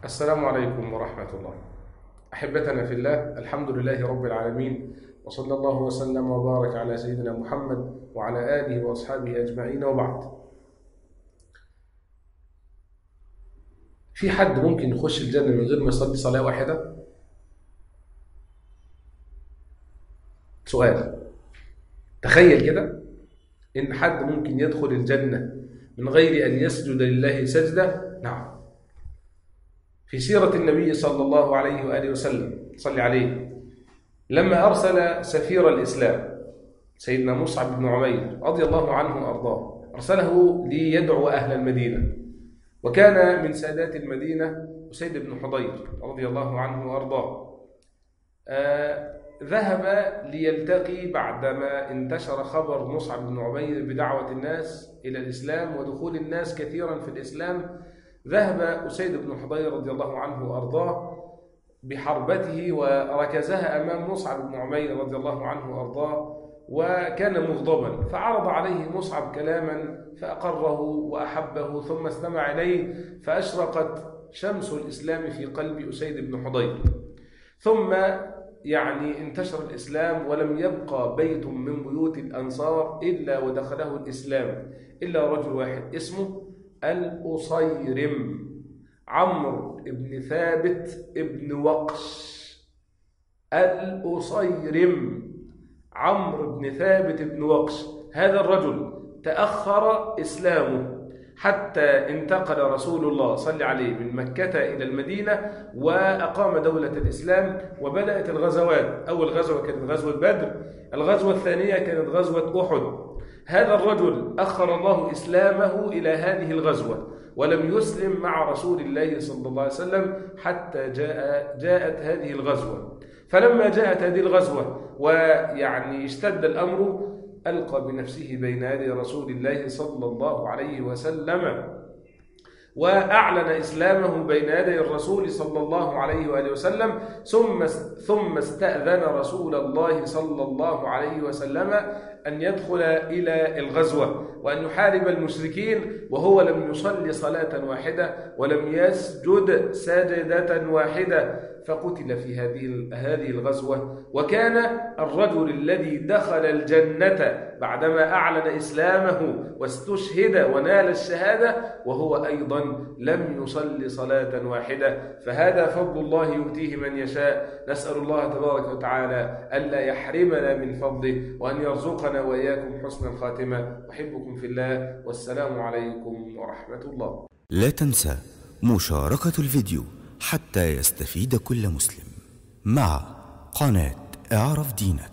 السلام عليكم ورحمة الله. أحبتنا في الله، الحمد لله رب العالمين، وصلى الله وسلم وبارك على سيدنا محمد وعلى آله وأصحابه أجمعين، وبعد. في حد ممكن يخش الجنة من غير ما يصلي صلاة واحدة؟ سؤال. تخيل كده إن حد ممكن يدخل الجنة من غير أن يسجد لله سجدة؟ نعم. في سيرة النبي صلى الله عليه وآله وسلم صلى عليه، لما أرسل سفير الإسلام سيدنا مصعب بن عمير رضي الله عنه وأرضاه، أرسله ليدعو أهل المدينة، وكان من سادات المدينة أسيد بن حضير رضي الله عنه وأرضاه. ذهب ليلتقي بعدما انتشر خبر مصعب بن عمير بدعوة الناس إلى الإسلام ودخول الناس كثيرا في الإسلام. ذهب أسيد بن حضير رضي الله عنه وأرضاه بحربته وركزها أمام مصعب بن عمير رضي الله عنه وأرضاه، وكان مغضبا، فعرض عليه مصعب كلاما فأقره وأحبه، ثم استمع إليه فأشرقت شمس الإسلام في قلب أسيد بن حضير. ثم انتشر الإسلام، ولم يبقى بيت من بيوت الأنصار إلا ودخله الإسلام إلا رجل واحد اسمه الأصيرم، عمرو بن ثابت بن وقش. الأصيرم عمرو بن ثابت بن وقش، هذا الرجل تأخر إسلامه حتى انتقل رسول الله صلى عليه من مكة إلى المدينة وأقام دولة الإسلام، وبدأت الغزوات. أول غزوة كانت غزوة بدر، الغزوة الثانية كانت غزوة أحد. هذا الرجل أخر الله إسلامه إلى هذه الغزوة، ولم يسلم مع رسول الله صلى الله عليه وسلم حتى جاءت هذه الغزوة. فلما جاءت هذه الغزوة اشتد الأمر، ألقى بنفسه بين يدي رسول الله صلى الله عليه وسلم، وأعلن إسلامه بين يدي الرسول صلى الله عليه وآله وسلم. ثم استأذن رسول الله صلى الله عليه وسلم أن يدخل إلى الغزوة وأن يحارب المشركين، وهو لم يصلي صلاة واحدة ولم يسجد سجدة واحدة، فقتل في هذه الغزوة. وكان الرجل الذي دخل الجنة بعدما أعلن إسلامه واستشهد ونال الشهادة وهو أيضا لم يصلي صلاة واحدة. فهذا فضل الله يؤتيه من يشاء. نسأل الله تبارك وتعالى ألا يحرمنا من فضله، وأن يرزقنا وإياكم حسن الخاتمة. أحبكم في الله، والسلام عليكم ورحمة الله. لا تنسى مشاركة الفيديو حتى يستفيد كل مسلم مع قناة اعرف دينك.